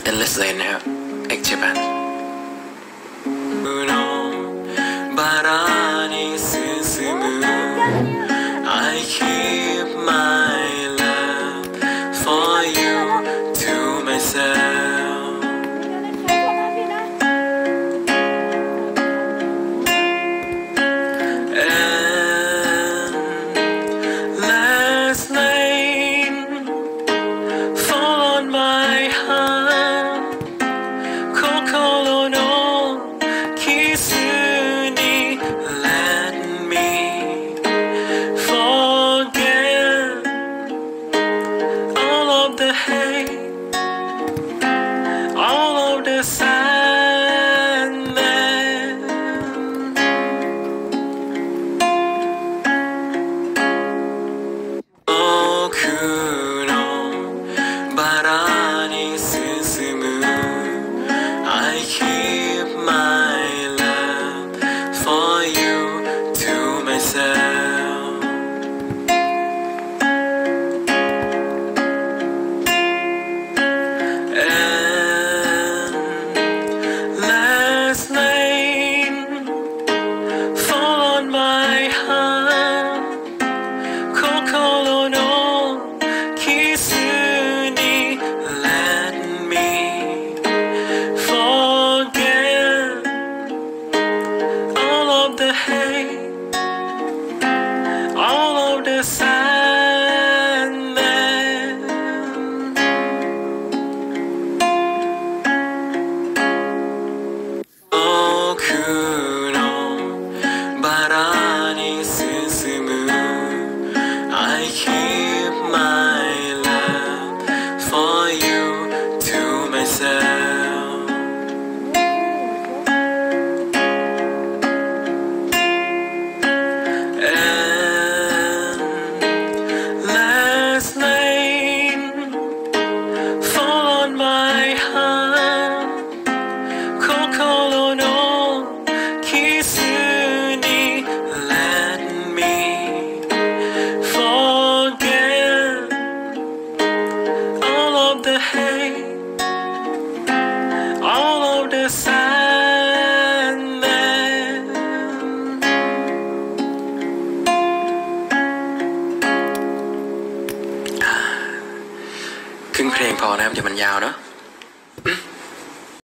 endlessly นะครับ X Japan I keep my love for you to myself and last night fall on my heart Kokoro no kisu ni let me forget all of the hate all of the sadness Oku no bara ni susumu I keep my love for you to myself and last night fall on my heart Kokoro no kisu ni let me forget all of the hate all of the sadness Oku no bara ni susumu I keep my love for you to myself and last night fall on my heart Kokoro no kisu ni let me forget all of the hate all of the sadness ครึ่งเพลงพอนะครับเดี๋ยวมันยาวเนาะ